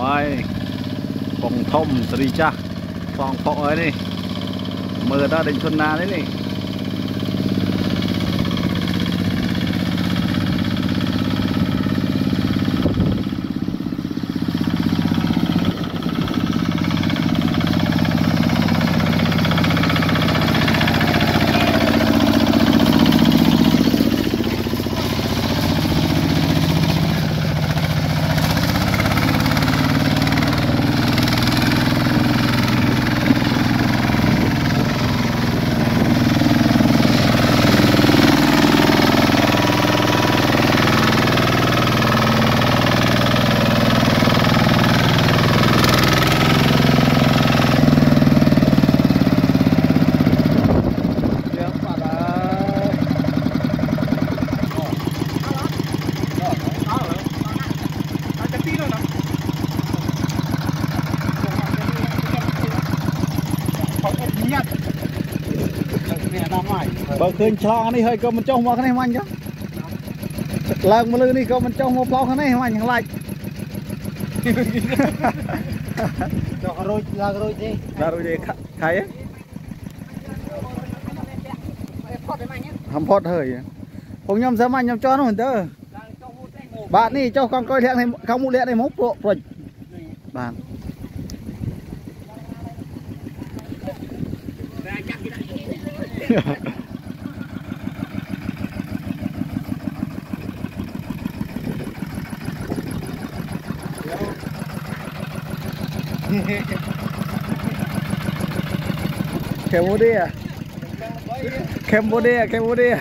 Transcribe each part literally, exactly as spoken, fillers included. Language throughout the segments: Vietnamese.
rồi phòng thông sri cha phòng phọ ấy đi mưa ta định xuân na đấy nè bờ khơi chlong này hơi có mình trông vào cái này mạnh chứ lần mà lư đi có mình trông vào plau cái này mạnh lạnh rồi là rồi gì là rồi gì khai ấy hầm phốt hơi không nhom sớm anh nhom cho nó mình tơ bạn đi cho con coi liệng này không mua liệng này mốc độ rồi bạn Cambodia Cambodia Cambodia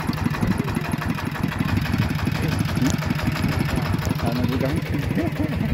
Cambodia